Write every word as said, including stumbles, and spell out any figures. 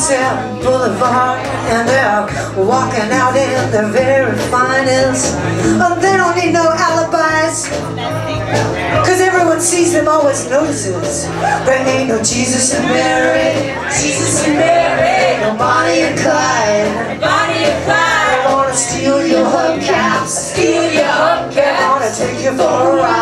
Sunset Boulevard, and they're walking out in their very finest. Oh, they don't need no alibis, cause everyone sees them, always notices. There ain't no Jesus and Mary, Jesus and Mary, no Bonnie and Clyde, Bonnie and Clyde. They wanna steal your hubcaps, steal your hubcaps. They wanna take you for a ride.